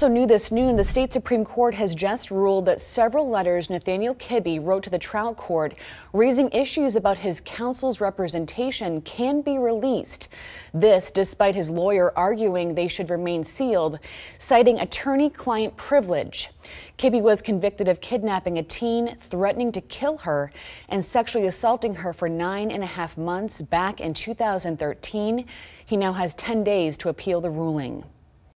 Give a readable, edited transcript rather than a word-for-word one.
So new this noon, the state Supreme Court has just ruled that several letters Nathaniel Kibby wrote to the trial court raising issues about his counsel's representation can be released. This despite his lawyer arguing they should remain sealed, citing attorney-client privilege. Kibby was convicted of kidnapping a teen, threatening to kill her, and sexually assaulting her for 9.5 months back in 2013. He now has 10 days to appeal the ruling.